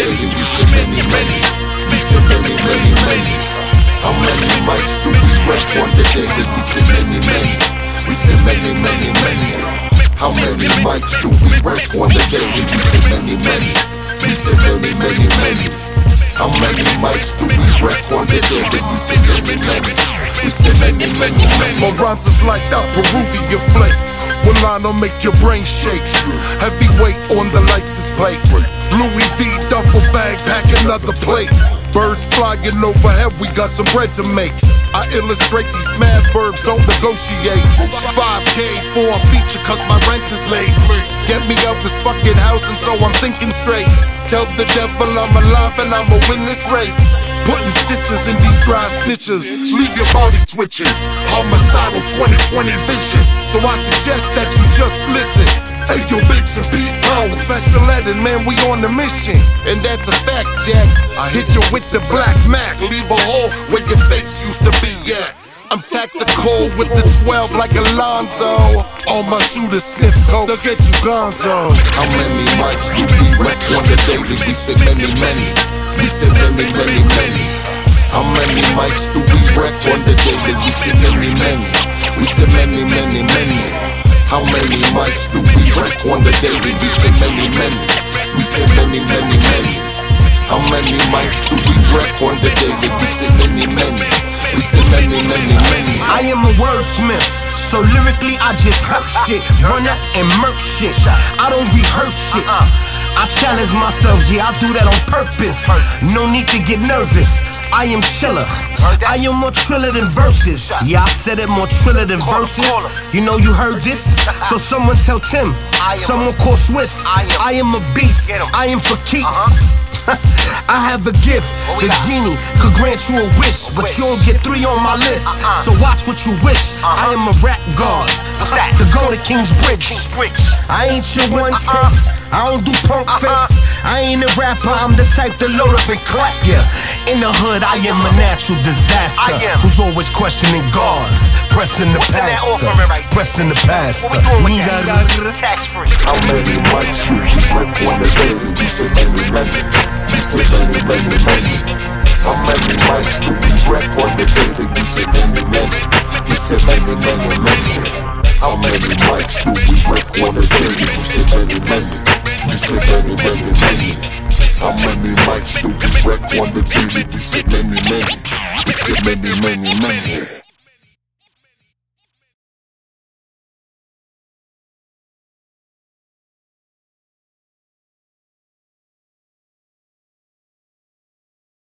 daily, we say many, many. We say many, many, many. How many mics do we wreck on the daily? We say many, many. We say many, many, many. How many mics do we wreck on the daily? We say many, many. We say many, many, many. How many mics do we wreck on the daily? We say many, many. We say many, many, many. My rhymes is like that Peruvian flake. One line will make your brain shake. Heavyweight on the license plate. Louis V duffel bag, pack another plate. Birds flying overhead, we got some bread to make. I illustrate these mad verbs, don't negotiate. 5K for a feature cause my rent is late. Get me out this fucking house and so I'm thinking straight. Tell the devil I'm alive and I'ma win this race. Putting stitches in these dry snitches, leave your body twitching. Homicidal 2020 vision. So I suggest that you just listen. Hey yo, Biggs and Pete Powers, special ed and man, we on the mission. And that's a fact, Jack. I hit you with the Black Mac, leave a hole where your face used to be at. I'm tactical with the 12 like Alonzo. All my shooters sniff coke, they'll get you gonzo. How many mics do we wreck on the daily? We say many, many. We say many, many, many. How many mics do we wreck on the daily? We say many, many. We say many, many, many. How many mics do we wreck on the daily? We say many, many. We say many, many, many. How many mics do we wreck on the daily? We say many, many. We say many, many, many. I am a wordsmith, so lyrically I just hurt shit, run up and murk shit. I don't rehearse shit. I challenge myself, yeah, I do that on purpose. No need to get nervous, I am chiller. I am more triller than verses. Yeah, I said it, more triller than verses. You know you heard this? So someone tell Tim, someone call Swiss. I am a beast, I am for keeps. I have a gift, the genie could grant you a wish, but you don't get 3 on my list. So watch what you wish. I am a rap god, the go to King's Bridge. I ain't your one take, I don't do punk fakes. I ain't a rapper, I'm the type to load up and clap ya. In the hood, I am a natural disaster who's always questioning God, pressing the pastor, pressing the pastor. Tax free. How many mics do we wreck on the daily? We say many, many. We say many, many, many. How many mics do we wreck on the daily? We say many, many. We say many, many, many. How many mics do we wreck on the daily? We say many, many. We say many, many, many. How many mics do we wreck on the daily? We say many, many. We say many, many, many.